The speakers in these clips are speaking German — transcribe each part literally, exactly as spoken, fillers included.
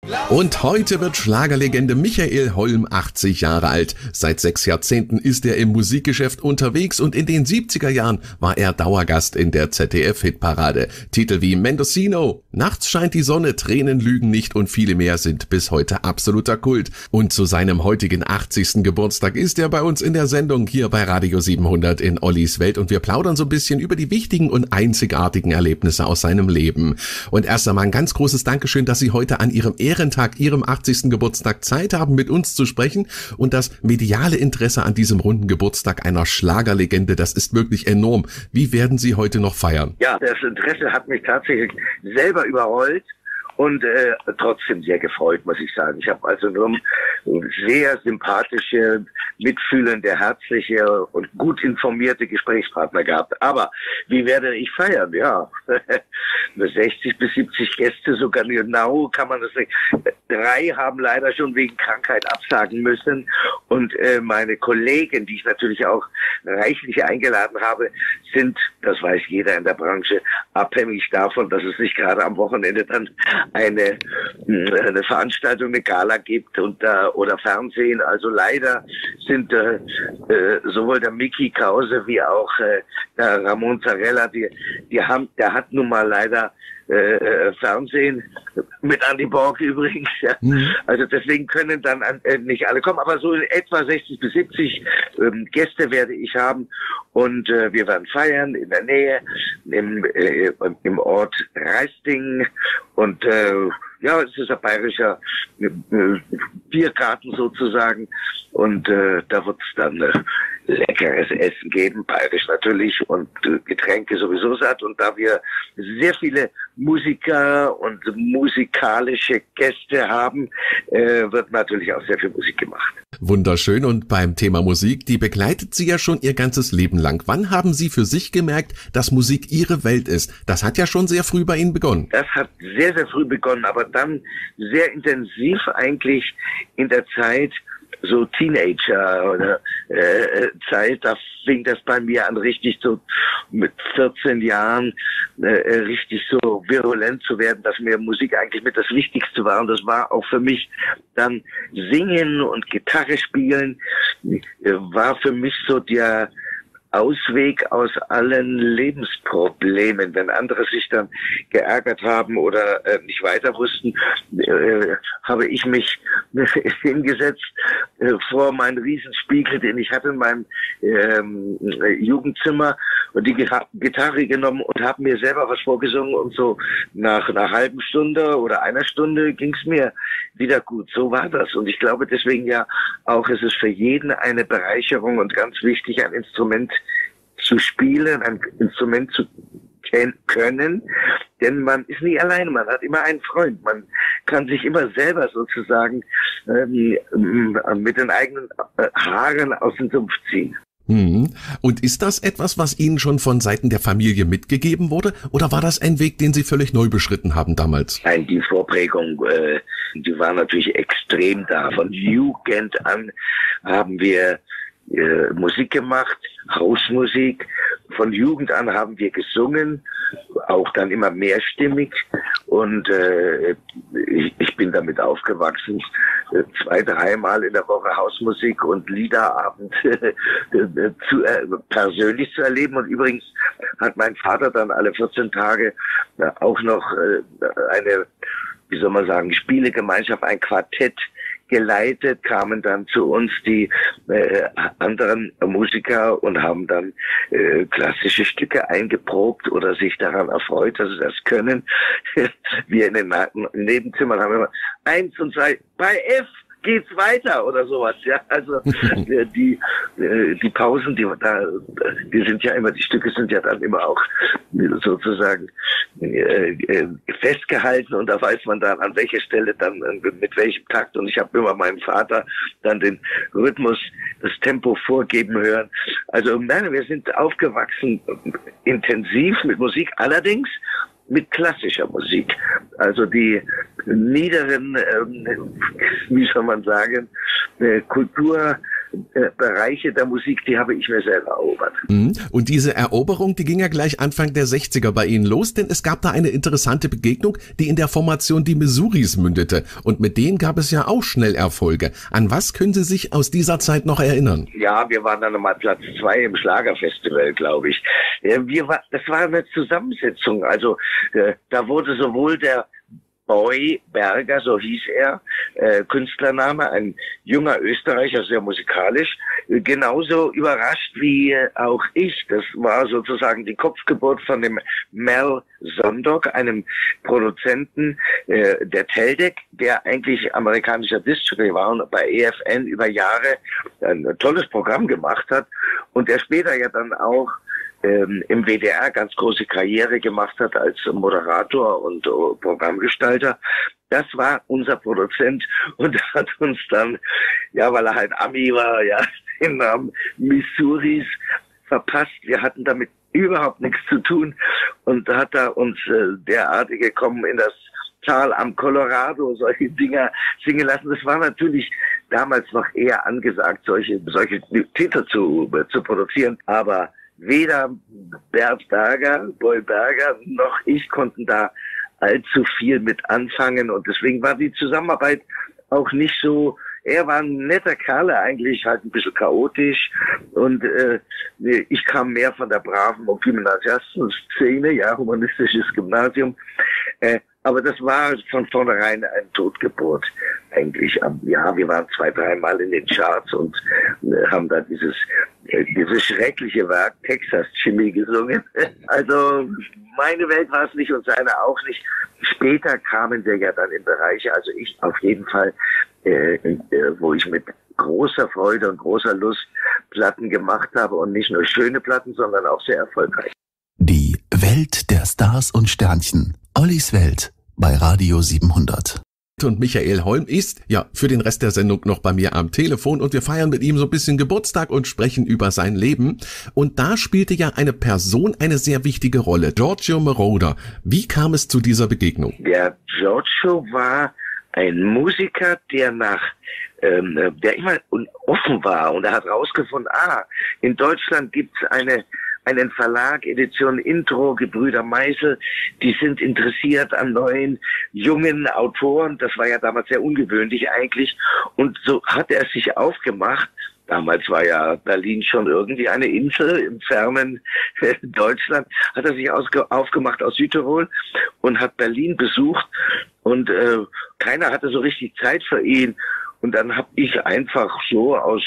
Und heute wird Schlagerlegende Michael Holm achtzig Jahre alt. Seit sechs Jahrzehnten ist er im Musikgeschäft unterwegs und in den siebziger Jahren war er Dauergast in der Z D F-Hitparade. Titel wie Mendocino, Nachts scheint die Sonne, Tränen lügen nicht und viele mehr sind bis heute absoluter Kult. Und zu seinem heutigen achtzigsten Geburtstag ist er bei uns in der Sendung hier bei Radio siebenhundert in Ollis Welt und wir plaudern so ein bisschen über die wichtigen und einzigartigen Erlebnisse aus seinem Leben. Und erst einmal ein ganz großes Dankeschön, dass Sie heute an Ihrem Ehrentag, Ihrem achtzigsten Geburtstag Zeit haben, mit uns zu sprechen. Und das mediale Interesse an diesem runden Geburtstag einer Schlagerlegende, das ist wirklich enorm. Wie werden Sie heute noch feiern? Ja, das Interesse hat mich tatsächlich selber überrollt. Und äh, trotzdem sehr gefreut, muss ich sagen. Ich habe also nur sehr sympathische, mitfühlende, herzliche und gut informierte Gesprächspartner gehabt. Aber wie werde ich feiern? Ja, sechzig bis siebzig Gäste, sogar genau kann man das nicht. Drei haben leider schon wegen Krankheit absagen müssen. Und äh, meine Kollegen, die ich natürlich auch reichlich eingeladen habe, sind, das weiß jeder in der Branche, abhängig davon, dass es nicht gerade am Wochenende dann eine, eine Veranstaltung, eine Gala gibt und da oder Fernsehen. Also leider sind äh, äh, sowohl der Mickey Krause wie auch äh, der Ramon Zarella, die, die haben, der hat nun mal leider äh, Fernsehen mit Andy Borg übrigens. Ja. Mhm. Also deswegen können dann äh, nicht alle kommen, aber so in etwa sechzig bis siebzig ähm, Gäste werde ich haben und äh, wir werden feiern in der Nähe im, äh, im Ort Reisting und äh, ja, es ist ein bayerischer äh, Biergarten sozusagen und äh, da wird es dann äh, leckeres Essen geben, bayerisch natürlich und äh, Getränke sowieso satt. Und da wir sehr viele Musiker und musikalische Gäste haben, äh, wird natürlich auch sehr viel Musik gemacht. Wunderschön. Und beim Thema Musik, die begleitet Sie ja schon Ihr ganzes Leben lang. Wann haben Sie für sich gemerkt, dass Musik Ihre Welt ist? Das hat ja schon sehr früh bei Ihnen begonnen. Das hat sehr, sehr früh begonnen, aber dann sehr intensiv eigentlich in der Zeit, so Teenager oder äh, Zeit, da fing das bei mir an, richtig so mit vierzehn Jahren äh, richtig so virulent zu werden, dass mir Musik eigentlich mit das Wichtigste war. Und das war auch für mich dann Singen und Gitarre spielen, äh, war für mich so der Ausweg aus allen Lebensproblemen. Wenn andere sich dann geärgert haben oder äh, nicht weiter wussten, äh, habe ich mich hingesetzt äh, vor meinen Riesenspiegel, den ich hatte in meinem ähm, Jugendzimmer und die Gitarre genommen und habe mir selber was vorgesungen und so nach einer halben Stunde oder einer Stunde ging es mir wieder gut. So war das und ich glaube deswegen ja auch, es ist für jeden eine Bereicherung und ganz wichtig, ein Instrument zu spielen, ein Instrument zu können, denn man ist nie alleine, man hat immer einen Freund, man kann sich immer selber sozusagen ähm, mit den eigenen Haaren aus dem Sumpf ziehen. Hm. Und ist das etwas, was Ihnen schon von Seiten der Familie mitgegeben wurde, oder war das ein Weg, den Sie völlig neu beschritten haben damals? Nein, die Vorprägung, äh, die war natürlich extrem da. Von Jugend an haben wir äh, Musik gemacht, Hausmusik. Von Jugend an haben wir gesungen, auch dann immer mehrstimmig. Und äh, ich, ich bin damit aufgewachsen, zwei, dreimal in der Woche Hausmusik und Liederabend zu, äh, persönlich zu erleben. Und übrigens hat mein Vater dann alle vierzehn Tage äh, auch noch äh, eine, wie soll man sagen, Spielegemeinschaft, ein Quartett geleitet, kamen dann zu uns die äh, anderen Musiker und haben dann äh, klassische Stücke eingeprobt oder sich daran erfreut, dass sie das können. Wir in den Nebenzimmern haben immer eins und zwei, bei F geht's weiter oder sowas, ja. Also äh, die äh, die Pausen, die da, die sind ja immer, die Stücke sind ja dann immer auch sozusagen äh, äh, festgehalten und da weiß man dann, an welcher Stelle dann äh, mit welchem Takt. Und ich habe immer meinem Vater dann den Rhythmus, das Tempo vorgeben hören. Also nein, wir sind aufgewachsen intensiv mit Musik, allerdings mit klassischer Musik. Also die niederen, ähm, wie soll man sagen, äh, Kultur äh, Bereiche der Musik, die habe ich mir selber erobert. Und diese Eroberung, die ging ja gleich Anfang der sechziger bei Ihnen los, denn es gab da eine interessante Begegnung, die in der Formation die Missouris mündete. Und mit denen gab es ja auch schnell Erfolge. An was können Sie sich aus dieser Zeit noch erinnern? Ja, wir waren dann nochmal Platz zwei im Schlagerfestival, glaube ich. Wir war, das war eine Zusammensetzung. Also äh, da wurde sowohl der Boy Berger, so hieß er, äh, Künstlername, ein junger Österreicher, sehr musikalisch, äh, genauso überrascht wie äh, auch ich. Das war sozusagen die Kopfgeburt von dem Mel Sondok, einem Produzenten äh, der Teldec, der eigentlich amerikanischer Diskjockey war und bei E F N über Jahre ein tolles Programm gemacht hat und der später ja dann auch Ähm, im W D R ganz große Karriere gemacht hat als Moderator und uh, Programmgestalter. Das war unser Produzent und hat uns dann, ja, weil er halt Ami war, ja, den Namen Missouris verpasst. Wir hatten damit überhaupt nichts zu tun und da hat er uns äh, derartige kommen in das Tal am Colorado, solche Dinger singen lassen. Das war natürlich damals noch eher angesagt, solche, solche Titel zu, zu produzieren, aber weder Bert Berger, Boy Berger, noch ich konnten da allzu viel mit anfangen und deswegen war die Zusammenarbeit auch nicht so. Er war ein netter Kerl, eigentlich halt ein bisschen chaotisch und äh, ich kam mehr von der braven Gymnasiasten-Szene, ja, humanistisches Gymnasium. Äh, aber das war von vornherein eine Totgeburt eigentlich. Ja, wir waren zwei, dreimal in den Charts und äh, haben da dieses äh, dieses schreckliche Werk Texas Jimmy gesungen. Also meine Welt war es nicht und seine auch nicht. Später kamen wir ja dann in Bereiche, also ich auf jeden Fall, äh, äh, wo ich mit großer Freude und großer Lust Platten gemacht habe und nicht nur schöne Platten, sondern auch sehr erfolgreich. Die Welt der Stars und Sternchen. Ollis Welt bei Radio siebenhundert. Und Michael Holm ist ja für den Rest der Sendung noch bei mir am Telefon und wir feiern mit ihm so ein bisschen Geburtstag und sprechen über sein Leben. Und da spielte ja eine Person eine sehr wichtige Rolle, Giorgio Moroder. Wie kam es zu dieser Begegnung? Der Giorgio war ein Musiker, der nach ähm, der immer offen war und er hat rausgefunden, ah, in Deutschland gibt's eine einen Verlag, Edition Intro, Gebrüder Meisel, die sind interessiert an neuen, jungen Autoren. Das war ja damals sehr ungewöhnlich eigentlich. Und so hat er sich aufgemacht. Damals war ja Berlin schon irgendwie eine Insel im fernen Deutschland. Hat er sich aufgemacht aus Südtirol und hat Berlin besucht. Und äh, keiner hatte so richtig Zeit für ihn. Und dann habe ich einfach so aus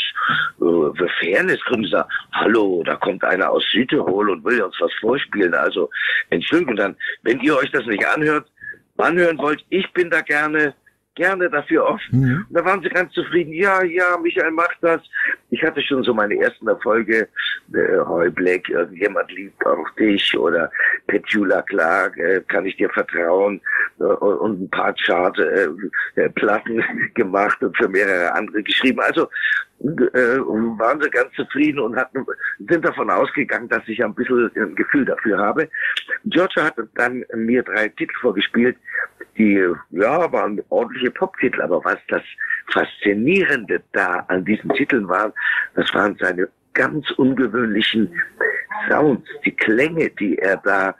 äh, Fairnessgründen gesagt, hallo, da kommt einer aus Südtirol und will uns was vorspielen. Also Entschuldigung, dann, wenn ihr euch das nicht anhört, anhören wollt, ich bin da gerne, gerne dafür offen. Mhm. Und da waren sie ganz zufrieden. Ja, ja, Michael macht das. Ich hatte schon so meine ersten Erfolge. Äh, Roy Black, irgendjemand liebt auch dich. Oder Petula Clark, äh, kann ich dir vertrauen. Äh, und ein paar Chart-Platten äh, gemacht und für mehrere andere geschrieben. Also äh, waren sie ganz zufrieden und hatten, sind davon ausgegangen, dass ich ein bisschen ein Gefühl dafür habe. Giorgio hat dann mir drei Titel vorgespielt, die, ja, waren ordentliche Pop-Titel, aber was das Faszinierende da an diesen Titeln war, das waren seine ganz ungewöhnlichen Sounds, die Klänge, die er da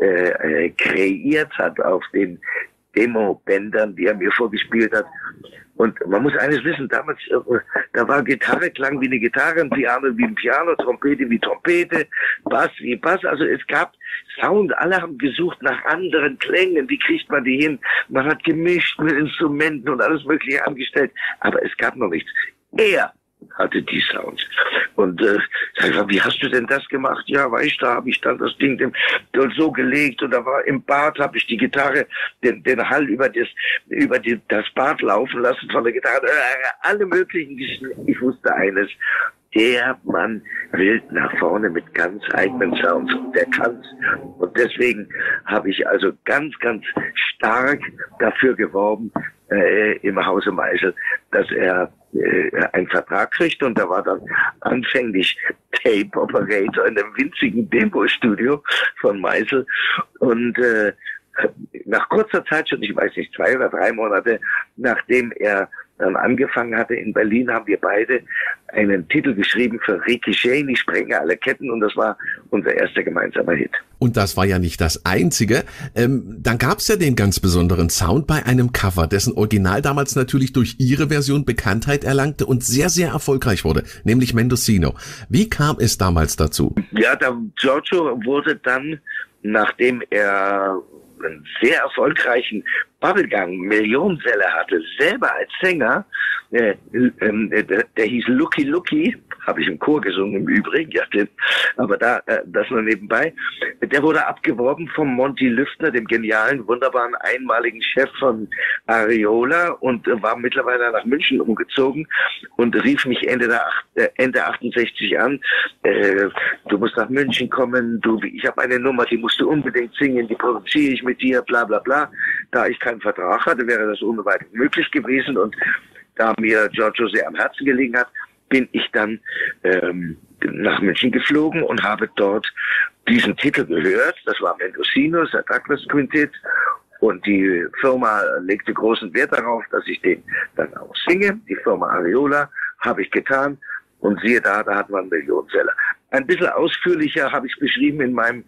äh, äh, kreiert hat auf den Demo-Bändern, die er mir vorgespielt hat. Und man muss eines wissen, damals, äh, da war Gitarre klang wie eine Gitarre, ein Piano wie ein Piano, Trompete wie Trompete, Bass wie Bass. Also es gab Sound, alle haben gesucht nach anderen Klängen, wie kriegt man die hin? Man hat gemischt mit Instrumenten und alles Mögliche angestellt, aber es gab noch nichts. Er hatte die Sounds. Und äh, sag ich, wie hast du denn das gemacht? Ja, weißt du, da habe ich dann das Ding dem, so gelegt und da war im Bad, habe ich die Gitarre, den, den Hall über das über die, das Bad laufen lassen von der Gitarre. Äh, alle möglichen Geschichten. Ich wusste eines, der Mann will nach vorne mit ganz eigenen Sounds. Der kann's. Und deswegen habe ich also ganz, ganz stark dafür geworben, äh, im Hause Meisel, dass er äh, einen Vertrag kriegt. Und da war dann anfänglich Tape Operator in einem winzigen Demo-Studio von Meisel. Und äh, nach kurzer Zeit, schon ich weiß nicht, zwei oder drei Monate, nachdem er dann angefangen hatte in Berlin, haben wir beide einen Titel geschrieben für Ricky Shane, ich sprenge alle Ketten, und das war unser erster gemeinsamer Hit. Und das war ja nicht das Einzige. Ähm, dann gab es ja den ganz besonderen Sound bei einem Cover, dessen Original damals natürlich durch Ihre Version Bekanntheit erlangte und sehr, sehr erfolgreich wurde, nämlich Mendocino. Wie kam es damals dazu? Ja, der Giorgio wurde dann, nachdem er einen sehr erfolgreichen Bubblegum-Millionenseller hatte, selber als Sänger, äh, äh, der, der hieß Lucky Lucky, habe ich im Chor gesungen im Übrigen, ja, den, aber da äh, das nur nebenbei. Der wurde abgeworben vom Monty Lüftner, dem genialen, wunderbaren, einmaligen Chef von Ariola, und äh, war mittlerweile nach München umgezogen und rief mich Ende der äh, Ende achtundsechzig an. Äh, du musst nach München kommen, du, ich habe eine Nummer, die musst du unbedingt singen, die produziere ich mit dir, bla bla bla. Da ich keinen Vertrag hatte, wäre das ohne weiteres möglich gewesen, und da mir Giorgio sehr am Herzen gelegen hat, bin ich dann ähm, nach München geflogen und habe dort diesen Titel gehört. Das war Mendocino, Sir Douglas Quintett, und die Firma legte großen Wert darauf, dass ich den dann auch singe. Die Firma Ariola, habe ich getan, und siehe da, da hat man einen Millionenseller. Ein bisschen ausführlicher habe ich beschrieben in meinem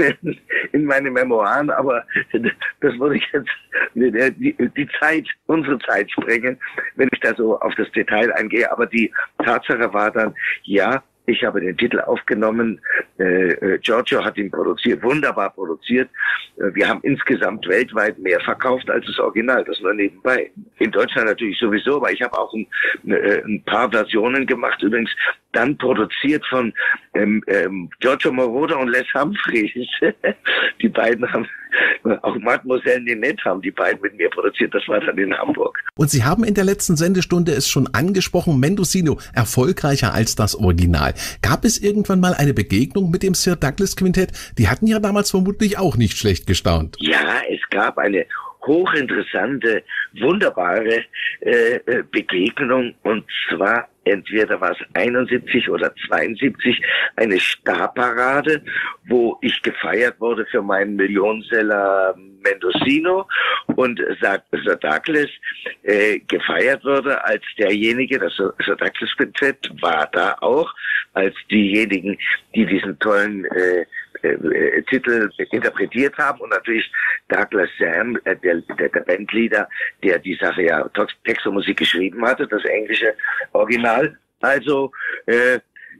in meinen Memoiren, aber das würde ich jetzt die, die Zeit, unsere Zeit sprengen, wenn ich da so auf das Detail eingehe. Aber die Tatsache war dann, ja, ich habe den Titel aufgenommen, äh, Giorgio hat ihn produziert, wunderbar produziert. Wir haben insgesamt weltweit mehr verkauft als das Original, das nur nebenbei. In Deutschland natürlich sowieso, aber ich habe auch ein, ein paar Versionen gemacht, übrigens dann produziert von ähm, ähm, Giorgio Moroder und Les Humphries. Die beiden haben, auch Mademoiselle Ninette haben die beiden mit mir produziert, das war dann in Hamburg. Und Sie haben in der letzten Sendestunde es schon angesprochen, Mendocino erfolgreicher als das Original. Gab es irgendwann mal eine Begegnung mit dem Sir Douglas Quintett? Die hatten ja damals vermutlich auch nicht schlecht gestaunt. Ja, es gab eine hochinteressante, wunderbare äh, Begegnung, und zwar entweder war es einundsiebzig oder zweiundsiebzig, eine Starparade, wo ich gefeiert wurde für meinen Millionenseller Mendocino, und Sir Douglas äh, gefeiert wurde als derjenige, das Sir Douglas Quintett war da auch, als diejenigen, die diesen tollen äh, äh, Titel interpretiert haben, und natürlich Douglas Sam, äh, der, der, der Bandleader, der die Sache ja Text und Musik geschrieben hatte, das englische Original. Also äh,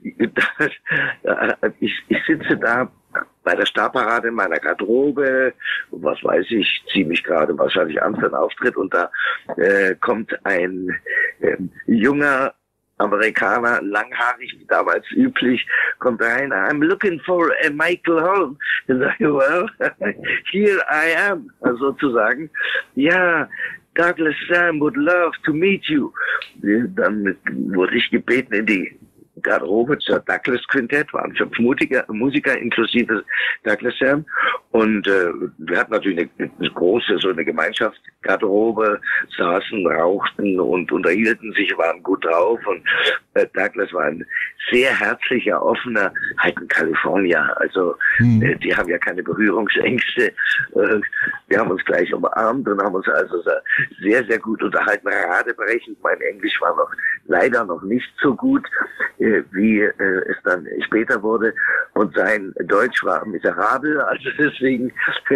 ich, ich sitze da bei der Starparade in meiner Garderobe, was weiß ich, ziehe mich gerade wahrscheinlich an für einen Auftritt, und da äh, kommt ein äh, junger Amerikaner, langhaarig, wie damals üblich, kommt rein, I'm looking for a Michael Holm. Und sage, well, here I am, also sozusagen. Ja, Douglas Sam would love to meet you. Dann wurde ich gebeten in die Garderobe zur Douglas Quintett, waren fünf Musiker, Musiker inklusive Douglas Sam, und äh, wir hatten natürlich eine, eine große, so eine Gemeinschaft, Garderobe, saßen, rauchten und unterhielten sich, waren gut drauf, und äh, Douglas war ein sehr herzlicher, offener, halt ein Kalifornier, also hm. äh, die haben ja keine Berührungsängste, äh, wir haben uns gleich umarmt und haben uns also sehr, sehr gut unterhalten, radebrechend, mein Englisch war noch leider noch nicht so gut, äh, wie äh, es dann später wurde, und sein Deutsch war miserabel, also deswegen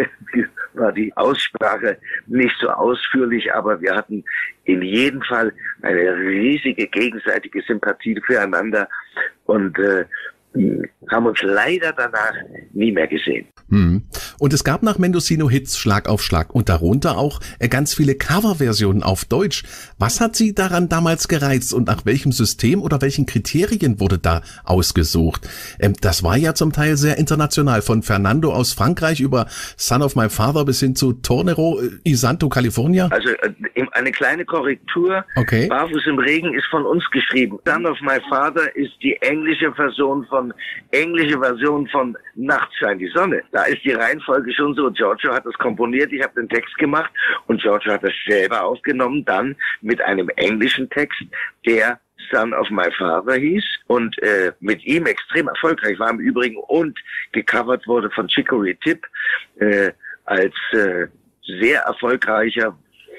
war die Aussprache nicht so ausführlich, aber wir hatten in jedem Fall eine riesige gegenseitige Sympathie füreinander, und äh, haben uns leider danach nie mehr gesehen. Hm. Und es gab nach Mendocino Hits Schlag auf Schlag und darunter auch ganz viele Coverversionen auf Deutsch. Was hat Sie daran damals gereizt und nach welchem System oder welchen Kriterien wurde da ausgesucht? Ähm, das war ja zum Teil sehr international, von Fernando aus Frankreich über Son of My Father bis hin zu Tornero y Santo, California. Also äh, eine kleine Korrektur. Okay. Barfuß im Regen ist von uns geschrieben. Son of My Father ist die englische Version von englische Version von Nachts scheint die Sonne. Da ist die Reihenfolge schon so. Giorgio hat das komponiert, ich habe den Text gemacht, und Giorgio hat das selber aufgenommen, dann mit einem englischen Text, der Son of My Father hieß, und äh, mit ihm extrem erfolgreich war im Übrigen und gecovert wurde von Chicory Tip äh, als äh, sehr erfolgreicher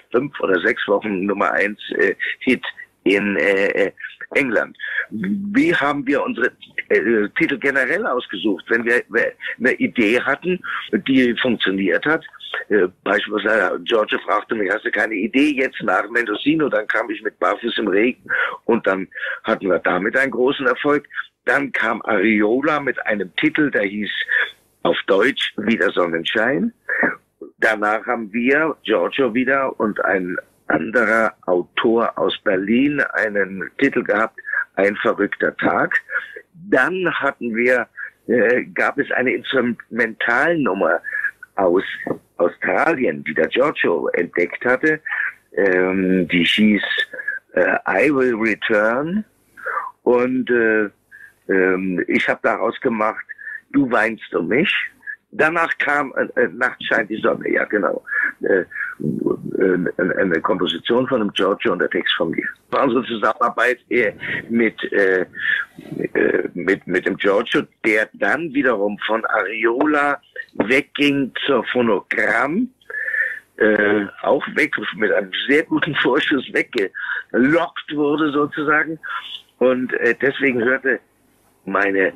fünf oder sechs Wochen Nummer eins äh, Hit in äh, England. Wie haben wir unsere äh, Titel generell ausgesucht? Wenn wir, wir eine Idee hatten, die funktioniert hat, äh, beispielsweise Giorgio fragte mich, hast du keine Idee jetzt nach Mendocino? Dann kam ich mit Barfuß im Regen und dann hatten wir damit einen großen Erfolg. Dann kam Ariola mit einem Titel, der hieß auf Deutsch Wieder Sonnenschein. Danach haben wir, Giorgio wieder und ein anderer Autor aus Berlin, einen Titel gehabt, Ein verrückter Tag. Dann hatten wir, äh, gab es eine Instrumentalnummer aus Australien, die der Giorgio entdeckt hatte. Ähm, die hieß äh, I Will Return. Und äh, ähm, ich habe daraus gemacht, Du weinst um mich. Danach kam äh, Nacht scheint die Sonne, ja genau. Äh, äh, eine Komposition von dem Giorgio und der Text von mir. War unsere Zusammenarbeit äh, mit, äh, äh, mit, mit dem Giorgio, der dann wiederum von Ariola wegging zur Phonogramm, äh, auch weg, mit einem sehr guten Vorschuss weggelockt wurde sozusagen. Und äh, deswegen hörte meine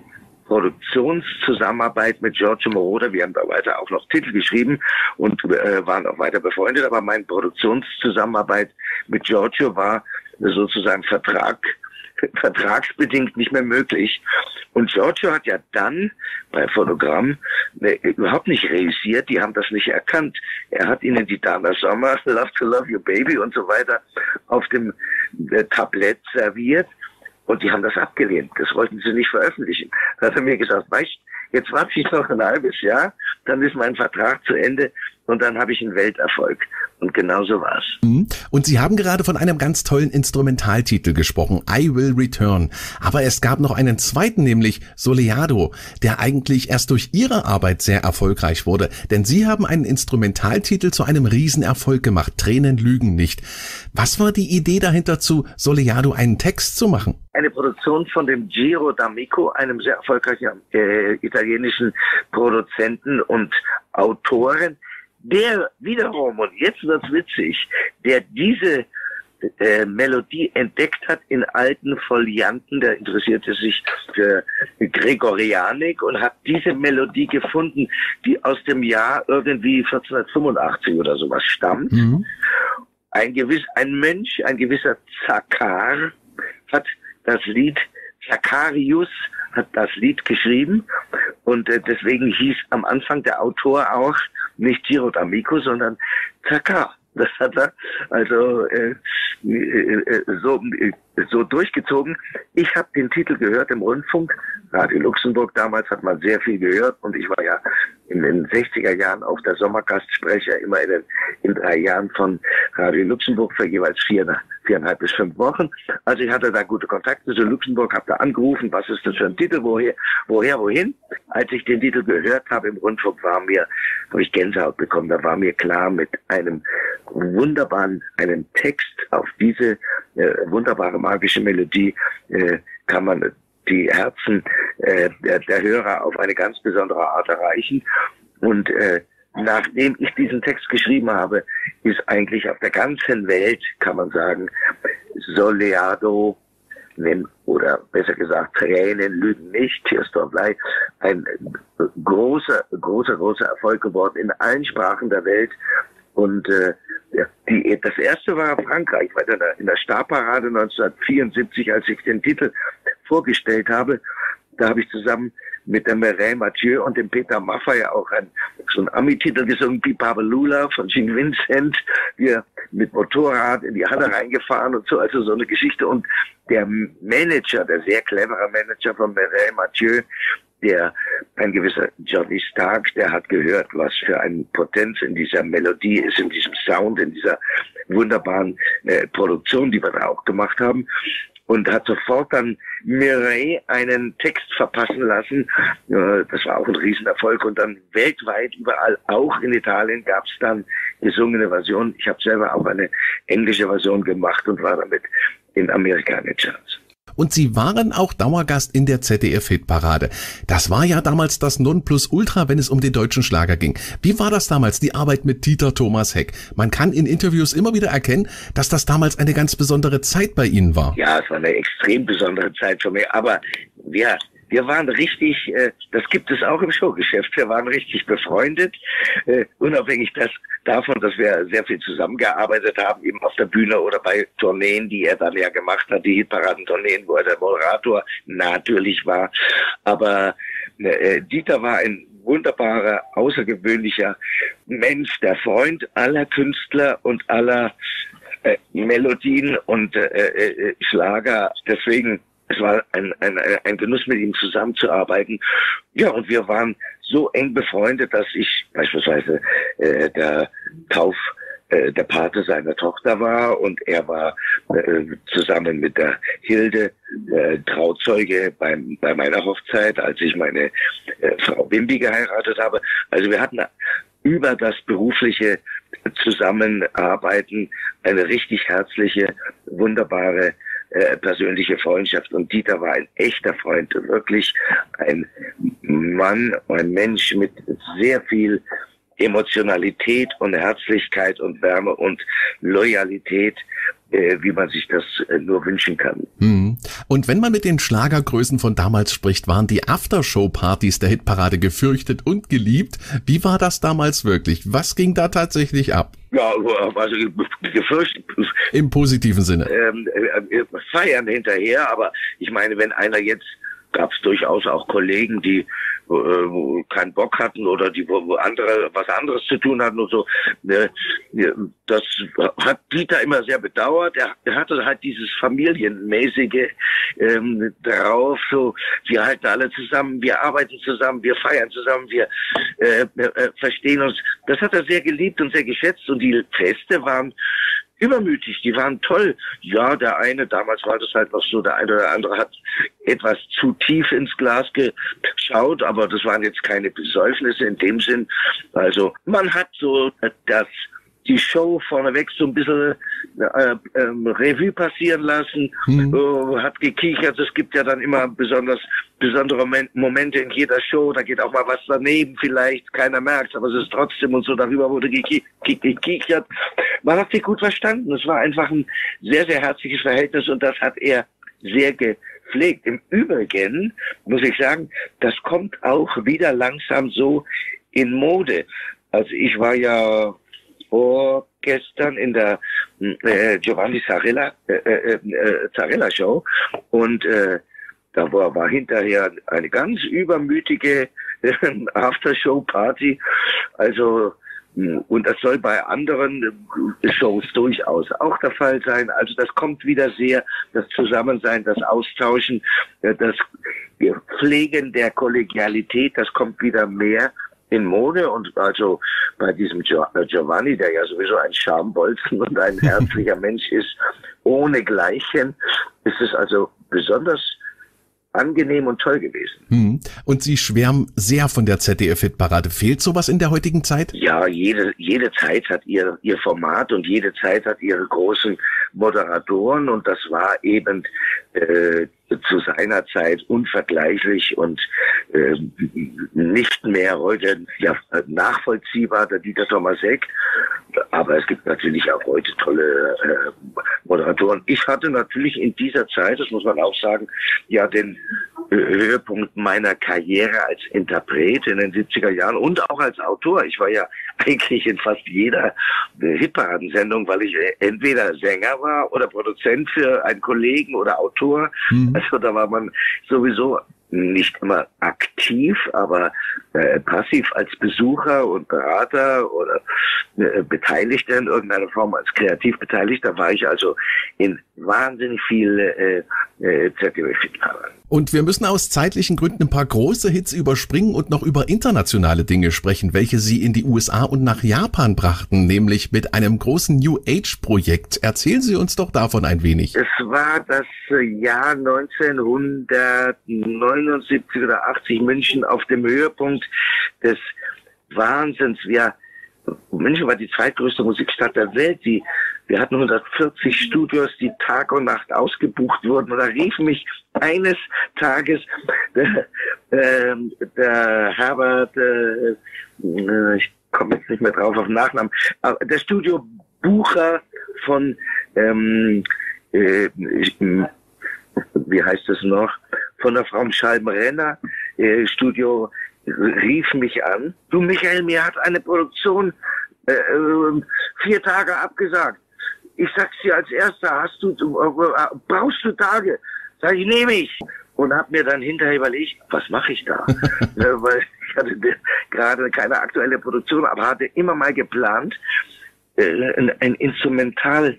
Produktionszusammenarbeit mit Giorgio Moroder, wir haben da weiter auch noch Titel geschrieben und äh, waren auch weiter befreundet, aber meine Produktionszusammenarbeit mit Giorgio war sozusagen Vertrag, vertragsbedingt nicht mehr möglich. Und Giorgio hat ja dann bei Phonogramm ne, überhaupt nicht realisiert, die haben das nicht erkannt. Er hat ihnen die Dana Sommer, Love to Love You Baby und so weiter auf dem äh, Tablett serviert. Und die haben das abgelehnt. Das wollten sie nicht veröffentlichen. Da hat er mir gesagt, weißt, jetzt warte ich noch ein halbes Jahr, dann ist mein Vertrag zu Ende und dann habe ich einen Welterfolg. Und genau so war's. Und Sie haben gerade von einem ganz tollen Instrumentaltitel gesprochen, I Will Return. Aber es gab noch einen zweiten, nämlich Soleado, der eigentlich erst durch Ihre Arbeit sehr erfolgreich wurde. Denn Sie haben einen Instrumentaltitel zu einem Riesenerfolg gemacht, Tränen lügen nicht. Was war die Idee dahinter, zu Soleado einen Text zu machen? Eine Produktion von dem Giro D'Amico, einem sehr erfolgreichen äh, italienischen Produzenten und Autoren, der wiederum, und jetzt wird's witzig, der diese äh, Melodie entdeckt hat in alten Folianten, der interessierte sich für Gregorianik und hat diese Melodie gefunden, die aus dem Jahr irgendwie vierzehnhundertfünfundachtzig oder sowas stammt. Mhm. Ein gewiss, ein Mönch, ein gewisser Zakar hat das Lied, Zakarius hat das Lied geschrieben und äh, deswegen hieß am Anfang der Autor auch nicht Giro D'Amico, sondern Zakar. Das hat er also äh, äh, so, äh, so durchgezogen. Ich habe den Titel gehört im Rundfunk. Radio Luxemburg damals hat man sehr viel gehört und ich war ja in den sechziger Jahren auch der Sommergastsprecher, immer in, den, in drei Jahren von Radio Luxemburg für jeweils vier, viereinhalb bis fünf Wochen. Also ich hatte da gute Kontakte zu Luxemburg, habe da angerufen, was ist das für ein Titel, woher, woher, wohin. Als ich den Titel gehört habe im Rundfunk, war mir, habe ich Gänsehaut bekommen, da war mir klar, mit einem wunderbaren, einem Text auf diese äh, wunderbare magische Melodie äh, kann man die Herzen äh, der, der Hörer auf eine ganz besondere Art erreichen. Und äh, nachdem ich diesen Text geschrieben habe, ist eigentlich auf der ganzen Welt, kann man sagen, Soleado, oder besser gesagt Tränen lügen nicht, Tears Don't Lie, ein großer, großer, großer Erfolg geworden in allen Sprachen der Welt. Und äh, die, das erste war Frankreich, weil in der, in der Starparade neunzehnhundertvierundsiebzig, als ich den Titel vorgestellt habe, da habe ich zusammen mit der Mireille Mathieu und dem Peter Maffay ja auch ein, so einen Ami-Titel gesungen, Pipabelula von Gene Vincent. Wir mit Motorrad in die Halle reingefahren und so, also so eine Geschichte. Und der Manager, der sehr clevere Manager von Mireille Mathieu, der, ein gewisser Johnny Stark, der hat gehört, was für eine Potenz in dieser Melodie ist, in diesem Sound, in dieser wunderbaren äh, Produktion, die wir da auch gemacht haben. Und hat sofort dann Mireille einen Text verpassen lassen. Das war auch ein Riesenerfolg. Und dann weltweit, überall, auch in Italien, gab es dann gesungene Versionen. Ich habe selber auch eine englische Version gemacht und war damit in Amerika in den Charts. Und Sie waren auch Dauergast in der Z D F-Hitparade. Das war ja damals das Nonplusultra, wenn es um den deutschen Schlager ging. Wie war das damals, die Arbeit mit Dieter Thomas Heck? Man kann in Interviews immer wieder erkennen, dass das damals eine ganz besondere Zeit bei Ihnen war. Ja, es war eine extrem besondere Zeit für mich, aber wir, wir waren richtig, äh, das gibt es auch im Showgeschäft, wir waren richtig befreundet, äh, unabhängig das, davon, dass wir sehr viel zusammengearbeitet haben, eben auf der Bühne oder bei Tourneen, die er dann ja gemacht hat, die Hitparaden-Tourneen, wo er der Moderator natürlich war, aber äh, Dieter war ein wunderbarer, außergewöhnlicher Mensch, der Freund aller Künstler und aller äh, Melodien und äh, äh, Schlager. Deswegen, es war ein, ein, ein Genuss, mit ihm zusammenzuarbeiten. Ja, und wir waren so eng befreundet, dass ich beispielsweise äh, der Tauf äh, der Pate seiner Tochter war und er war äh, zusammen mit der Hilde äh, Trauzeuge beim, bei meiner Hochzeit, als ich meine äh, Frau Bimbi geheiratet habe. Also wir hatten über das berufliche Zusammenarbeiten eine richtig herzliche, wunderbare äh, persönliche Freundschaft. Und Dieter war ein echter Freund, wirklich ein Mann, ein Mensch mit sehr viel Emotionalität und Herzlichkeit und Wärme und Loyalität, äh, wie man sich das äh, nur wünschen kann. Hm. Und wenn man mit den Schlagergrößen von damals spricht, waren die Aftershow-Partys der Hitparade gefürchtet und geliebt. Wie war das damals wirklich? Was ging da tatsächlich ab? Ja, also gefürchtet. Im positiven Sinne. Ähm, äh, feiern hinterher, aber ich meine, wenn einer jetzt, gab es durchaus auch Kollegen, die äh, keinen Bock hatten oder die wo, wo andere was anderes zu tun hatten und so. Ne, das hat Dieter immer sehr bedauert. Er, er hatte halt dieses familienmäßige ähm, drauf. So, wir halten alle zusammen, wir arbeiten zusammen, wir feiern zusammen, wir äh, äh, verstehen uns. Das hat er sehr geliebt und sehr geschätzt und die Feste waren übermütig, die waren toll. Ja, der eine, damals war das halt noch so, der eine oder andere hat etwas zu tief ins Glas geschaut, aber das waren jetzt keine Besäufnisse in dem Sinn. Also man hat so das die Show vorneweg so ein bisschen äh, ähm, Revue passieren lassen, mhm. äh, hat gekichert. Es gibt ja dann immer besonders besondere Momente in jeder Show. Da geht auch mal was daneben vielleicht, keiner merkt, aber es ist trotzdem und so, darüber wurde gekichert. Man hat sich gut verstanden. Es war einfach ein sehr, sehr herzliches Verhältnis und das hat er sehr gepflegt. Im Übrigen muss ich sagen, das kommt auch wieder langsam so in Mode. Also ich war ja vorgestern in der äh, Giovanni Zarella, äh, äh, äh, Zarella Show und äh, da war, war hinterher eine ganz übermütige äh, Aftershow-Party. Also und das soll bei anderen Shows durchaus auch der Fall sein. Also das kommt wieder sehr, das Zusammensein, das Austauschen, das Pflegen der Kollegialität, das kommt wieder mehr in Mode. Und also bei diesem Giovanni, der ja sowieso ein Schambolzen und ein herzlicher Mensch ist, ohnegleichen, ist es also besonders angenehm und toll gewesen. Hm. Und Sie schwärmen sehr von der Z D F-Hitparade. Fehlt sowas in der heutigen Zeit? Ja, jede jede Zeit hat ihr ihr Format und jede Zeit hat ihre großen Moderatoren und das war eben äh, zu seiner Zeit unvergleichlich und äh, nicht mehr heute ja, nachvollziehbar, der Dieter Thomas Heck. Aber es gibt natürlich auch heute tolle äh, Moderatoren. Ich hatte natürlich in dieser Zeit, das muss man auch sagen, ja den äh, Höhepunkt meiner Karriere als Interpret in den siebziger Jahren und auch als Autor. Ich war ja eigentlich in fast jeder äh, Hitparadensendung, weil ich äh, entweder Sänger war oder Produzent für einen Kollegen oder Autor. Mhm. Also da war man sowieso nicht immer aktiv, aber äh, passiv als Besucher und Berater oder äh, Beteiligter in irgendeiner Form, als Kreativbeteiligter war ich also in wahnsinnig viele äh, äh, Z D F-Hitparaden. Und wir müssen aus zeitlichen Gründen ein paar große Hits überspringen und noch über internationale Dinge sprechen, welche Sie in die U S A und nach Japan brachten, nämlich mit einem großen New Age-Projekt. Erzählen Sie uns doch davon ein wenig. Es war das Jahr neunzehnhundertneunundsiebzig oder achtzig, München auf dem Höhepunkt des Wahnsinns. Ja, München war die zweitgrößte Musikstadt der Welt. Die Wir hatten hundertvierzig Studios, die Tag und Nacht ausgebucht wurden. Und da rief mich eines Tages der, äh, der Herbert, äh, ich komme jetzt nicht mehr drauf auf den Nachnamen, aber der Studiobucher von, ähm, äh, wie heißt es noch, von der Frau Scheiben-Renner, äh, Studio, rief mich an. Du Michael, mir hat eine Produktion äh, äh, vier Tage abgesagt. Ich sag's dir als Erster, hast du, du äh, brauchst du Tage? Sag ich, nehme ich. Und hab mir dann hinterher überlegt, was mache ich da? äh, weil ich hatte gerade keine aktuelle Produktion, aber hatte immer mal geplant, äh, ein, ein Instrumental-Act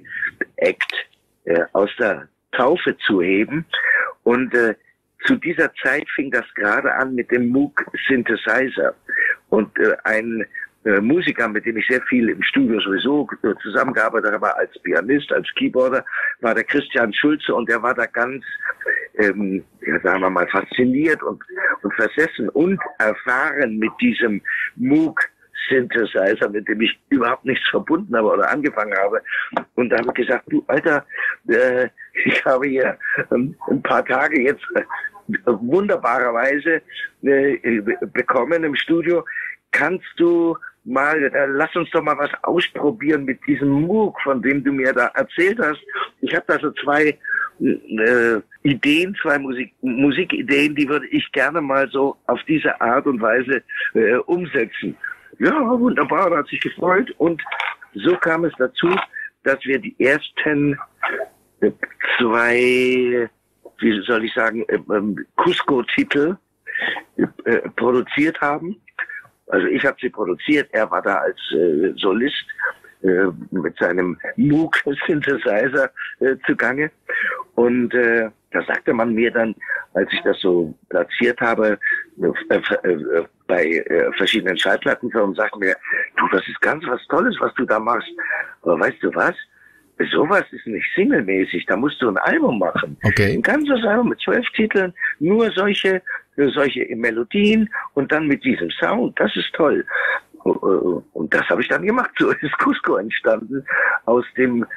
äh, aus der Taufe zu heben. Und äh, zu dieser Zeit fing das gerade an mit dem Moog Synthesizer. Und äh, ein äh, Musiker, mit dem ich sehr viel im Studio sowieso äh, zusammengearbeitet habe, als Pianist, als Keyboarder, war der Christian Schulze, und der war da ganz, ähm, ja, sagen wir mal, fasziniert und, und versessen und erfahren mit diesem Moog Synthesizer, mit dem ich überhaupt nichts verbunden habe oder angefangen habe. Und da habe ich gesagt, du Alter, äh, ich habe hier ähm, ein paar Tage jetzt äh, wunderbarerweise äh, bekommen im Studio. Kannst du mal, äh, lass uns doch mal was ausprobieren mit diesem Moog, von dem du mir da erzählt hast. Ich habe da so zwei äh, Ideen, zwei Musik, Musikideen, die würde ich gerne mal so auf diese Art und Weise äh, umsetzen. Ja, wunderbar, da hat sich gefreut. Und so kam es dazu, dass wir die ersten äh, zwei, wie soll ich sagen, äh, äh, Cusco-Titel äh, produziert haben. Also ich habe sie produziert, er war da als äh, Solist äh, mit seinem Moog-Synthesizer äh, zugange. Und äh, da sagte man mir dann, als ich das so platziert habe, äh, äh, bei äh, verschiedenen Schallplattenfirmen, sagten mir, du, das ist ganz was Tolles, was du da machst. Aber weißt du was? Sowas ist nicht singlemäßig, da musst du ein Album machen. Okay. Ein ganzes Album mit zwölf Titeln, nur solche, solche Melodien und dann mit diesem Sound, das ist toll. Und das habe ich dann gemacht. So ist Cusco entstanden, aus dem,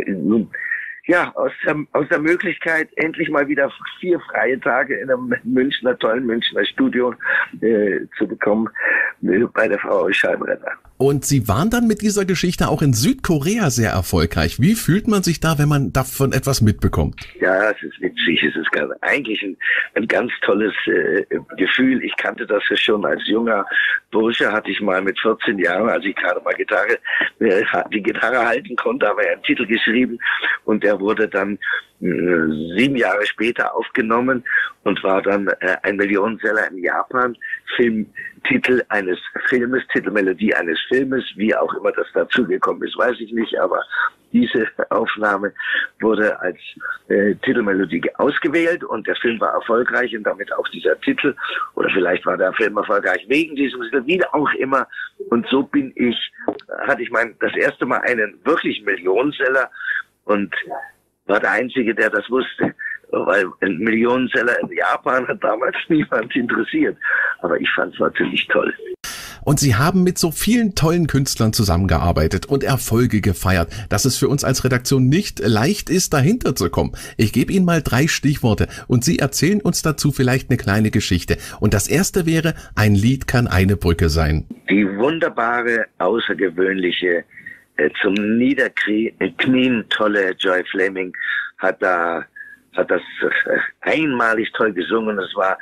ja, aus der, aus der Möglichkeit, endlich mal wieder vier freie Tage in einem Münchner, tollen Münchner Studio äh, zu bekommen, äh, bei der Frau Scheiben-Renner. Und Sie waren dann mit dieser Geschichte auch in Südkorea sehr erfolgreich. Wie fühlt man sich da, wenn man davon etwas mitbekommt? Ja, es ist witzig. Es ist ganz, eigentlich ein, ein ganz tolles äh, Gefühl. Ich kannte das ja schon als junger Bursche. Hatte ich mal mit vierzehn Jahren, als ich gerade mal Gitarre, äh, die Gitarre halten konnte, habe ich einen Titel geschrieben. Und der wurde dann äh, sieben Jahre später aufgenommen und war dann äh, ein Millionenseller in Japan. Filmtitel eines Filmes, Titelmelodie eines Filmes, wie auch immer das dazugekommen ist, weiß ich nicht, aber diese Aufnahme wurde als äh, Titelmelodie ausgewählt und der Film war erfolgreich und damit auch dieser Titel, oder vielleicht war der Film erfolgreich wegen diesem Titel, wie auch immer. Und so bin ich, hatte ich mein, das erste Mal einen wirklichen Millionenseller und war der Einzige, der das wusste. Weil ein Millionenseller in Japan hat damals niemand interessiert. Aber ich fand es natürlich toll. Und Sie haben mit so vielen tollen Künstlern zusammengearbeitet und Erfolge gefeiert, dass es für uns als Redaktion nicht leicht ist, dahinter zu kommen. Ich gebe Ihnen mal drei Stichworte und Sie erzählen uns dazu vielleicht eine kleine Geschichte. Und das erste wäre, ein Lied kann eine Brücke sein. Die wunderbare, außergewöhnliche, äh, zum Niederknien tolle Joy Fleming hat da hat das einmalig toll gesungen. Es war,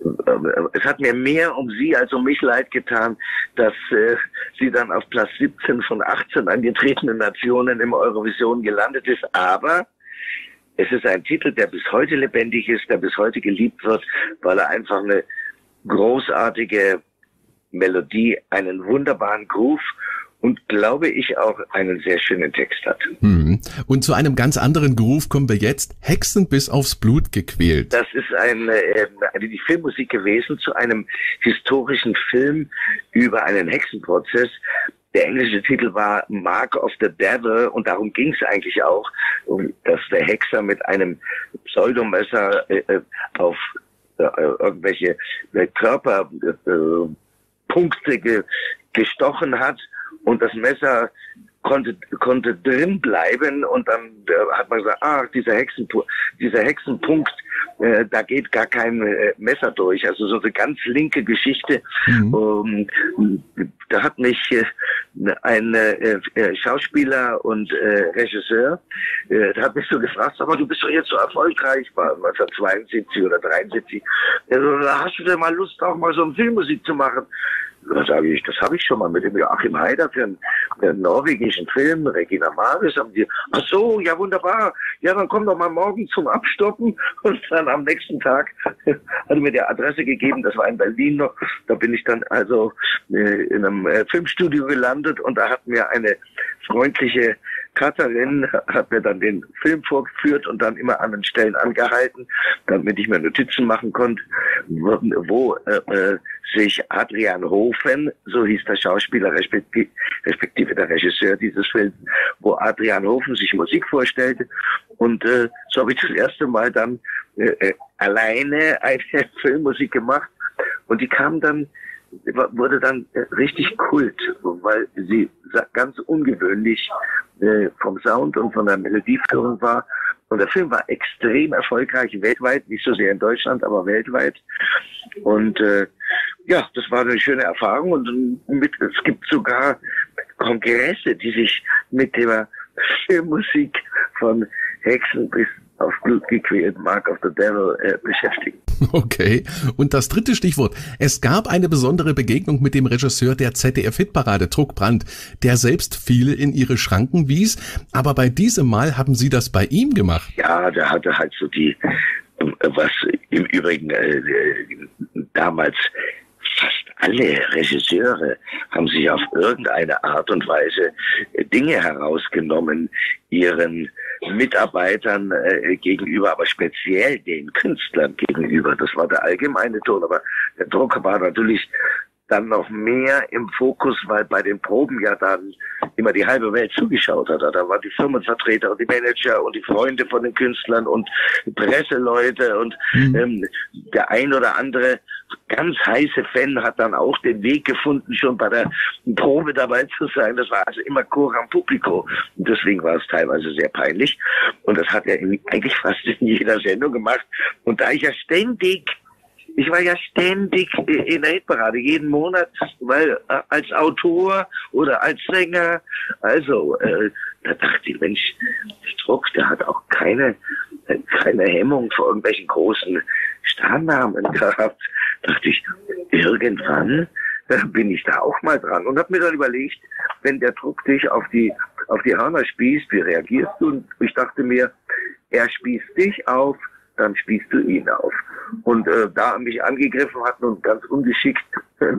es hat mir mehr um sie als um mich leid getan, dass äh, sie dann auf Platz siebzehn von achtzehn angetretenen Nationen im Eurovision gelandet ist. Aber es ist ein Titel, der bis heute lebendig ist, der bis heute geliebt wird, weil er einfach eine großartige Melodie, einen wunderbaren Groove und, glaube ich, auch einen sehr schönen Text hat. Hm. Und zu einem ganz anderen Groove kommen wir jetzt. Hexen bis aufs Blut gequält. Das ist eine, eine die Filmmusik gewesen zu einem historischen Film über einen Hexenprozess. Der englische Titel war Mark of the Devil und darum ging es eigentlich auch, dass der Hexer mit einem Pseudomesser äh, auf äh, irgendwelche äh, Körperpunkte äh, ge, gestochen hat. Und das Messer konnte konnte drin bleiben und dann äh, hat man gesagt, ach, dieser Hexenpunkt, dieser Hexenpunkt, äh, da geht gar kein äh, Messer durch. Also so eine ganz linke Geschichte. Mhm. Um, da hat mich äh, ein äh, äh, Schauspieler und äh, Regisseur, äh, der hat mich so gefragt, aber du bist doch jetzt so erfolgreich, war neunzehnhundertzweiundsiebzig oder dreiundsiebzig. Also, da hast du denn mal Lust, auch mal so eine Filmmusik zu machen? Da sage ich, das habe ich schon mal mit dem Joachim Haider für einen, für einen norwegischen Film, Regina Maris, haben die, ach so, ja wunderbar, ja dann komm doch mal morgen zum Abstoppen. Und dann am nächsten Tag hat er mir die Adresse gegeben, das war in Berlin noch, da bin ich dann also äh, in einem äh, Filmstudio gelandet und da hat mir eine freundliche Cutterin, hat mir dann den Film vorgeführt und dann immer an den Stellen angehalten, damit ich mir Notizen machen konnte, wo, wo äh, sich Adrian Hofen, so hieß der Schauspieler, respektive, respektive der Regisseur dieses Films, wo Adrian Hofen sich Musik vorstellte. Und äh, so habe ich das erste Mal dann äh, alleine eine Filmmusik gemacht. Und die kam dann, wurde dann äh, richtig Kult, weil sie ganz ungewöhnlich äh, vom Sound und von der Melodieführung war. Und der Film war extrem erfolgreich weltweit, nicht so sehr in Deutschland, aber weltweit. Und äh, ja, das war eine schöne Erfahrung. Und mit, es gibt sogar Kongresse, die sich mit der Filmmusik von Hexen bis auf Blut gequält, Mark of the Devil äh, beschäftigen. Okay. Und das dritte Stichwort. Es gab eine besondere Begegnung mit dem Regisseur der Z D F-Hitparade, Truck Brandt, der selbst viele in ihre Schranken wies. Aber bei diesem Mal haben Sie das bei ihm gemacht. Ja, der hatte halt so die, was im Übrigen äh, damals fast alle Regisseure haben sich auf irgendeine Art und Weise Dinge herausgenommen, ihren Mitarbeitern äh, gegenüber, aber speziell den Künstlern gegenüber. Das war der allgemeine Ton, aber der Drucker war natürlich dann noch mehr im Fokus, weil bei den Proben ja dann immer die halbe Welt zugeschaut hat. Da waren die Firmenvertreter und die Manager und die Freunde von den Künstlern und Presseleute und mhm. ähm, der ein oder andere ganz heiße Fan hat dann auch den Weg gefunden, schon bei der Probe dabei zu sein. Das war also immer coram publico. Und deswegen war es teilweise sehr peinlich. Und das hat er eigentlich fast in jeder Sendung gemacht. Und da ich ja ständig Ich war ja ständig in der Hitparade, jeden Monat, weil äh, als Autor oder als Sänger, also äh, da dachte ich, Mensch, der Druck, der hat auch keine äh, keine Hemmung vor irgendwelchen großen Starnamen gehabt. Da dachte ich, irgendwann äh, bin ich da auch mal dran und habe mir dann überlegt, wenn der Druck dich auf die auf die Hörner spießt, wie reagierst du? Und ich dachte mir, er spießt dich auf, dann spießt du ihn auf. Und äh, da er mich angegriffen hatten und ganz ungeschickt äh,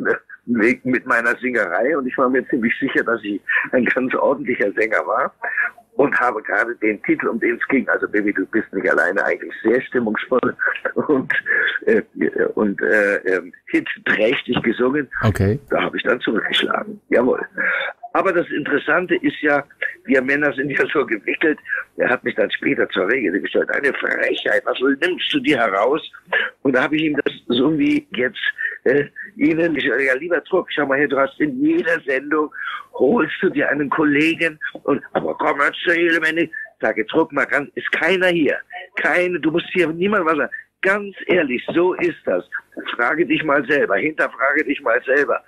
mit meiner Singerei, und ich war mir ziemlich sicher, dass ich ein ganz ordentlicher Sänger war und habe gerade den Titel, um den es ging, also Baby, du bist nicht alleine, eigentlich sehr stimmungsvoll und äh, und äh, äh, hitträchtig gesungen. Okay. Da habe ich dann zurückgeschlagen. Jawohl. Aber das Interessante ist ja, wir Männer sind ja so gewickelt, er hat mich dann später zur Regel gestellt, eine Frechheit, was nimmst du dir heraus? Und da habe ich ihm das so wie jetzt äh, Ihnen, ich, ja lieber Druck, schau mal her, du hast in jeder Sendung, holst du dir einen Kollegen und, aber komm, erzähl mir nicht, sage Druck mal ganz, ist keiner hier, keine, du musst hier niemand was sagen. Ganz ehrlich, so ist das. Frage dich mal selber, hinterfrage dich mal selber.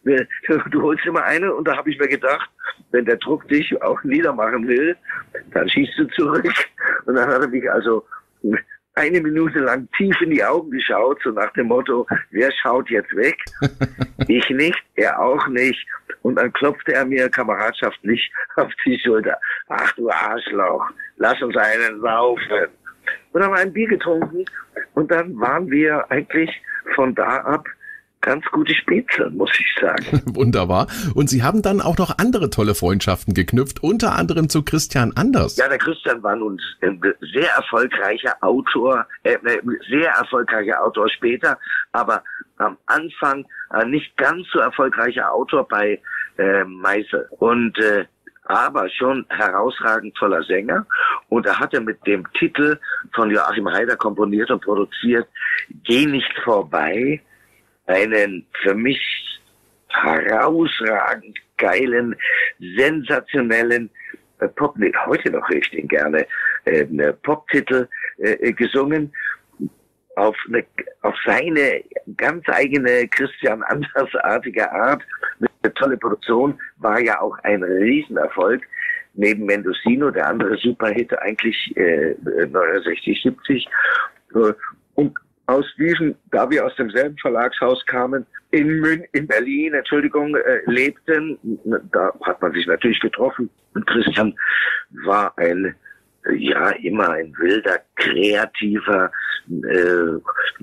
Du holst immer eine und da habe ich mir gedacht, wenn der Druck dich auch niedermachen will, dann schießt du zurück. Und dann hat er mich also eine Minute lang tief in die Augen geschaut, so nach dem Motto, wer schaut jetzt weg? Ich nicht, er auch nicht. Und dann klopfte er mir kameradschaftlich auf die Schulter. Ach du Arschloch, lass uns einen saufen. Und haben ein Bier getrunken und dann waren wir eigentlich von da ab ganz gute Spätzle, muss ich sagen. Wunderbar. Und Sie haben dann auch noch andere tolle Freundschaften geknüpft, unter anderem zu Christian Anders. Ja, der Christian war nun ein sehr erfolgreicher Autor, äh, sehr erfolgreicher Autor später, aber am Anfang äh, nicht ganz so erfolgreicher Autor bei äh, Meißel. Und äh, aber schon herausragend toller Sänger. Und er hatte mit dem Titel von Joachim Haider komponiert und produziert, Geh nicht vorbei, einen für mich herausragend geilen, sensationellen äh, Pop, nee, heute noch höre ich den gerne, äh, eine Poptitel äh, gesungen. Auf, eine, auf seine ganz eigene Christian Anders-artige Art. Eine tolle Produktion, war ja auch ein Riesenerfolg. Neben Mendocino, der andere Superhit eigentlich äh, neunundsechzig, siebzig. Äh, und aus diesem, da wir aus demselben Verlagshaus kamen, in Mün in Berlin, Entschuldigung, äh, lebten, da hat man sich natürlich getroffen. Und Christian war ein ja, immer ein wilder, kreativer, äh,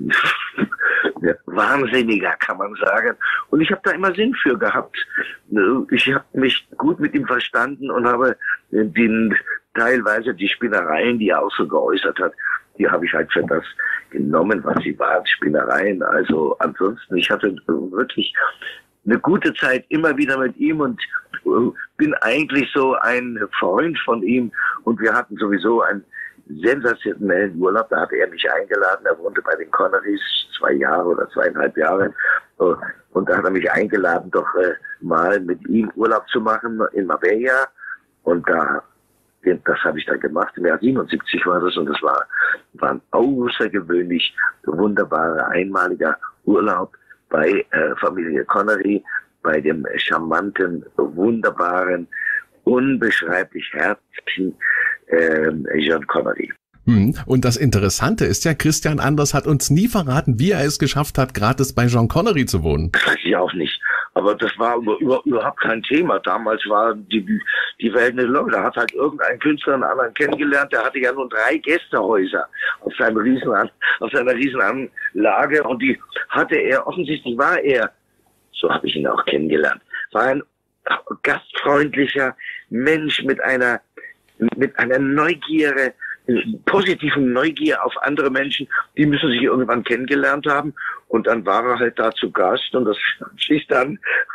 Wahnsinniger, kann man sagen. Und ich habe da immer Sinn für gehabt. Ich habe mich gut mit ihm verstanden und habe den, teilweise die Spinnereien, die er auch so geäußert hat, die habe ich halt für das genommen, was sie waren, Spinnereien. Also ansonsten, ich hatte wirklich eine gute Zeit immer wieder mit ihm und bin eigentlich so ein Freund von ihm. Und wir hatten sowieso einen sensationellen Urlaub. Da hatte er mich eingeladen. Er wohnte bei den Connerys zwei Jahre oder zweieinhalb Jahre. Und da hat er mich eingeladen, doch mal mit ihm Urlaub zu machen in Marbella. Und da, das habe ich dann gemacht. Im Jahr siebenundsiebzig war das. Und das war, war ein außergewöhnlich wunderbarer, einmaliger Urlaub bei äh, Familie Connery, bei dem charmanten, wunderbaren, unbeschreiblich herzlichen äh, John Connery. Und das Interessante ist ja, Christian Anders hat uns nie verraten, wie er es geschafft hat, gratis bei John Connery zu wohnen. Das weiß ich auch nicht. Aber das war über, über, überhaupt kein Thema. Damals war die, die Welt eine Leute. Da hat halt irgendein Künstler einen anderen kennengelernt. Der hatte ja nur drei Gästehäuser auf seinem riesen, auf seiner Riesenanlage. Und die hatte er, offensichtlich war er, so habe ich ihn auch kennengelernt, war ein gastfreundlicher Mensch mit einer, mit einer Neugierde, positiven Neugier auf andere Menschen, die müssen sich irgendwann kennengelernt haben und dann war er halt da zu Gast und das hat sich dann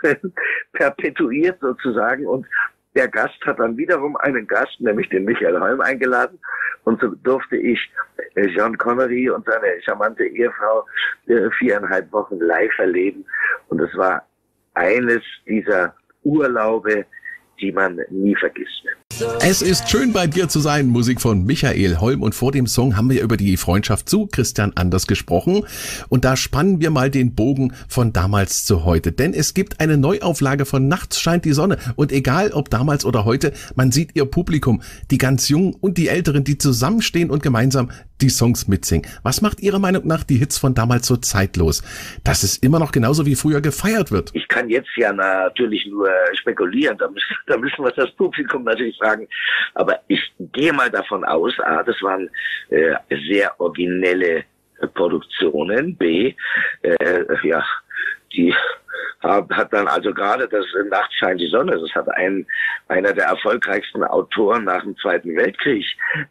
perpetuiert sozusagen und der Gast hat dann wiederum einen Gast, nämlich den Michael Holm eingeladen und so durfte ich John Connery und seine charmante Ehefrau viereinhalb Wochen live erleben und es war eines dieser Urlaube, die man nie vergisst. Es ist schön bei dir zu sein, Musik von Michael Holm und vor dem Song haben wir über die Freundschaft zu Christian Anders gesprochen und da spannen wir mal den Bogen von damals zu heute, denn es gibt eine Neuauflage von Nachts scheint die Sonne und egal ob damals oder heute, man sieht ihr Publikum, die ganz Jungen und die Älteren, die zusammenstehen und gemeinsam die Songs mitsingen. Was macht Ihrer Meinung nach die Hits von damals so zeitlos, dass es immer noch genauso wie früher gefeiert wird? Ich kann jetzt ja natürlich nur spekulieren, da müssen, da müssen wir das Publikum natürlich fragen, aber ich gehe mal davon aus, A, das waren äh, sehr originelle äh, Produktionen, B, äh, ja, die hat dann also gerade das Nachts scheint die Sonne, das hat ein, einer der erfolgreichsten Autoren nach dem Zweiten Weltkrieg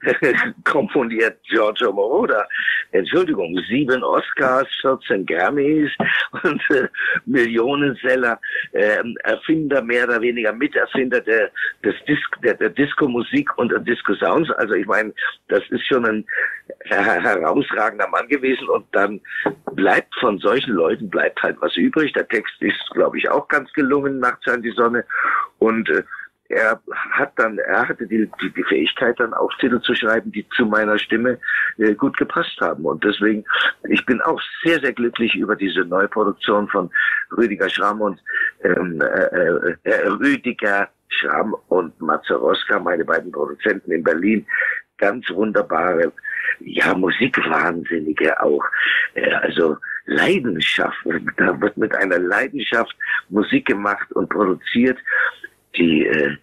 komponiert, Giorgio Moroder. Entschuldigung, sieben Oscars, vierzehn Grammys und äh, Millionenseller, äh, Erfinder, mehr oder weniger Miterfinder der, des Dis der, der Disco-Musik und der Disco-Sounds. Also ich meine, das ist schon ein her herausragender Mann gewesen und dann bleibt von solchen Leuten bleibt halt was übrig. Der Text ist, glaube ich, auch ganz gelungen, Nachts scheint die Sonne. Und äh, er hat dann, er hatte die, die, die Fähigkeit, dann auch Titel zu schreiben, die zu meiner Stimme äh, gut gepasst haben. Und deswegen, ich bin auch sehr, sehr glücklich über diese Neuproduktion von Rüdiger Schramm und ähm, äh, äh, Rüdiger Schramm und Matze Roska, meine beiden Produzenten in Berlin. Ganz wunderbare, ja, Musikwahnsinnige auch. Äh, also Leidenschaft. Da wird mit einer Leidenschaft Musik gemacht und produziert, die, äh,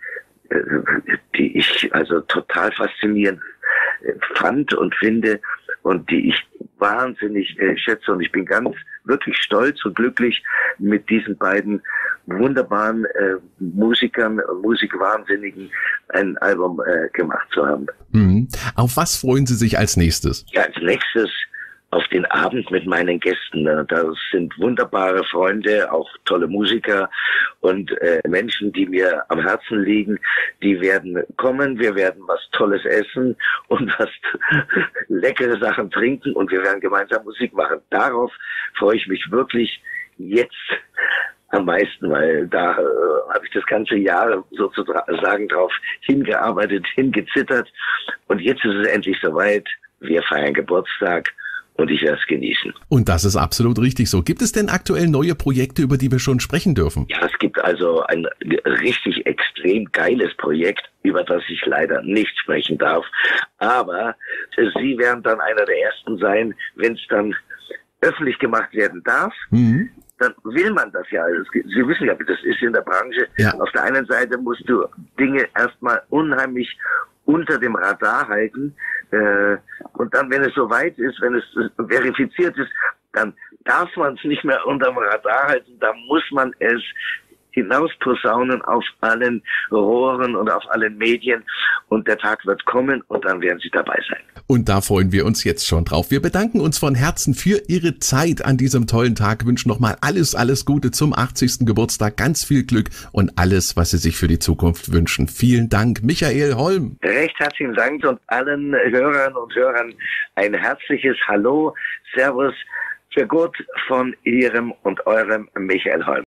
die ich also total faszinierend fand und finde und die ich wahnsinnig äh, schätze. Und ich bin ganz wirklich stolz und glücklich, mit diesen beiden wunderbaren äh, Musikern, Musikwahnsinnigen ein Album äh, gemacht zu haben. Mhm. Auf was freuen Sie sich als nächstes? Ja, als nächstes auf den Abend mit meinen Gästen. Das sind wunderbare Freunde, auch tolle Musiker und äh, Menschen, die mir am Herzen liegen. Die werden kommen, wir werden was Tolles essen und was leckere Sachen trinken und wir werden gemeinsam Musik machen. Darauf freue ich mich wirklich jetzt am meisten, weil da äh, habe ich das ganze Jahr sozusagen drauf hingearbeitet, hingezittert. Und jetzt ist es endlich soweit. Wir feiern Geburtstag. Und ich werde es genießen. Und das ist absolut richtig so. Gibt es denn aktuell neue Projekte, über die wir schon sprechen dürfen? Ja, es gibt also ein richtig extrem geiles Projekt, über das ich leider nicht sprechen darf. Aber Sie werden dann einer der Ersten sein, wenn es dann öffentlich gemacht werden darf. Mhm. Dann will man das ja. Sie wissen ja, wie das ist in der Branche. Ja. Auf der einen Seite musst du Dinge erstmal unheimlich unter dem Radar halten. Äh, und dann, wenn es soweit ist, wenn es verifiziert ist, dann darf man es nicht mehr unterm Radar halten. Da muss man es hinausposaunen auf allen Rohren und auf allen Medien. Und der Tag wird kommen und dann werden Sie dabei sein. Und da freuen wir uns jetzt schon drauf. Wir bedanken uns von Herzen für Ihre Zeit an diesem tollen Tag, wünschen nochmal alles, alles Gute zum achtzigsten Geburtstag, ganz viel Glück und alles, was Sie sich für die Zukunft wünschen. Vielen Dank, Michael Holm. Recht herzlichen Dank und allen Hörern und Hörern ein herzliches Hallo, Servus, für Gott von Ihrem und eurem Michael Holm.